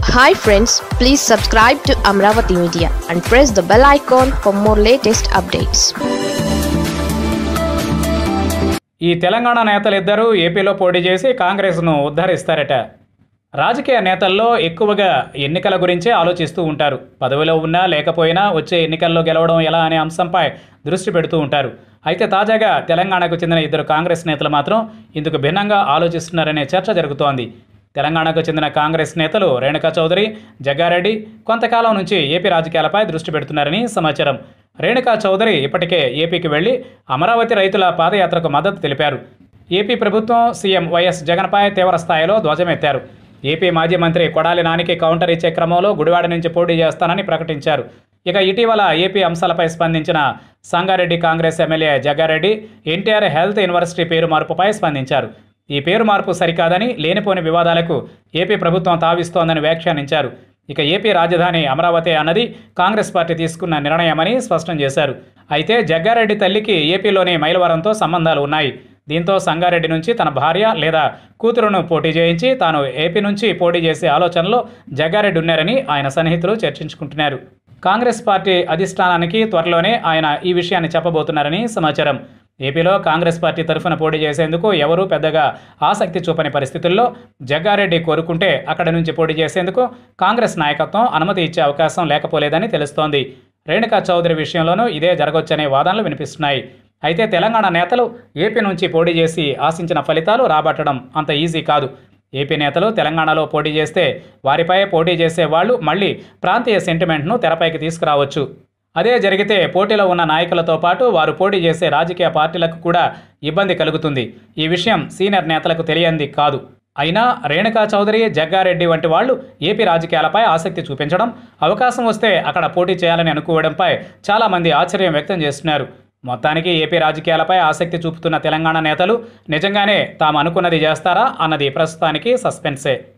Hi friends, please subscribe to Amaravathi Media and press the bell icon for more latest updates. ఈ తెలంగాణ నేతలిద్దరూ ఏపీలో పోటీ చేసి కాంగ్రెస్ను ఉద్ధరిస్తారట. రాజకీయ నేతల్లో ఎక్కువగా ఎన్నికల గురించే ఆలోచిస్తూ ఉంటారు. పదవిలో ఉన్నా లేకపోయినా వచ్చే ఎన్నికల్లో గెలవడం ఎలా అనే అంశంపై దృష్టి పెడుతూ ఉంటారు. అయితే తాజాగా తెలంగాణకు చెందిన ఇద్దరు కాంగ్రెస్ నేతలు మాత్రం ఇందుకు భిన్నంగా ఆలోచిస్తున్నారనే చర్చ జరుగుతోంది. తెలంగాణకు చెందిన కాంగ్రెస్ నేతలు రేణుకా చౌదరి, జగ్గారెడ్డి కొంతకాలం నుంచి ఏపీ రాజకీయాలపై దృష్టి పెడుతున్నారని సమాచారం. రేణుకా చౌదరి ఇప్పటికే ఏపీకి వెళ్లి అమరావతి రైతుల పాదయాత్రకు మద్దతు తెలిపారు. ఏపీ ప్రభుత్వం సీఎం వైఎస్ జగన్పై తీవ్ర స్థాయిలో ధ్వజమెత్తారు. ఏపీ మాజీ మంత్రి కొడాలి నానికి కౌంటర్ ఇచ్చే క్రమంలో గుడివాడ నుంచి పోటీ చేస్తానని ప్రకటించారు. ఇక ఇటీవల ఏపీ అంశాలపై స్పందించిన Sangareddy Congress MLA Jaggareddy NTR health university పేరు మార్పుపై స్పందించారు. ఈ పేరు మార్పు సరికాదని, లేనిపోని వివాదాలకు ఏపీ ప్రభుత్వం తావిస్తోందని వ్యాఖ్యానించారు. ఇక ఏపీ రాజధాని అమరావతి అన్నది కాంగ్రెస్ పార్టీ తీసుకున్న నిర్ణయమని స్పష్టం చేశారు. అయితే జగ్గారెడ్డి తల్లికి ఏపీలోని మైలవరంతో సంబంధాలు ఉన్నాయి. దీంతో సంగారెడ్డి నుంచి తన భార్య లేదా కూతురును పోటీ చేయించి తాను ఏపీ నుంచి పోటీ చేసే ఆలోచనలో జగ్గారెడ్డి ఉన్నారని ఆయన సన్నిహితులు చర్చించుకుంటున్నారు. కాంగ్రెస్ పార్టీ అధిష్టానానికి త్వరలోనే ఆయన ఈ విషయాన్ని చెప్పబోతున్నారని సమాచారం. ఏపీలో కాంగ్రెస్ పార్టీ తరఫున పోటీ చేసేందుకు ఎవరూ పెద్దగా ఆసక్తి చూపని పరిస్థితుల్లో జగ్గారెడ్డి కోరుకుంటే అక్కడి నుంచి పోటీ చేసేందుకు కాంగ్రెస్ నాయకత్వం అనుమతి ఇచ్చే అవకాశం లేకపోలేదని తెలుస్తోంది. రేణుకా చౌదరి విషయంలోనూ ఇదే జరగొచ్చనే వాదనలు వినిపిస్తున్నాయి. అయితే తెలంగాణ నేతలు ఏపీ నుంచి పోటీ చేసి ఆశించిన ఫలితాలు రాబట్టడం అంత ఈజీ కాదు. ఏపీ నేతలు తెలంగాణలో పోటీ చేస్తే వారిపై పోటీ చేసే వాళ్ళు మళ్ళీ ప్రాంతీయ సెంటిమెంట్ను తెరపైకి తీసుకురావచ్చు. అదే జరిగితే పోటీలో ఉన్న నాయకులతో పాటు వారు పోటీ చేసే రాజకీయ పార్టీలకు కూడా ఇబ్బంది కలుగుతుంది. ఈ విషయం సీనియర్ నేతలకు తెలియంది కాదు. అయినా రేణుకా చౌదరి, జగ్గారెడ్డి వంటి వాళ్ళు ఏపీ రాజకీయాలపై ఆసక్తి చూపించడం, అవకాశం వస్తే అక్కడ పోటీ చేయాలని అనుకోవడంపై చాలామంది ఆశ్చర్యం వ్యక్తం చేస్తున్నారు. మొత్తానికి ఏపీ రాజకీయాలపై ఆసక్తి చూపుతున్న తెలంగాణ నేతలు నిజంగానే తాము అనుకున్నది చేస్తారా అన్నది ప్రస్తుతానికి సస్పెన్సే.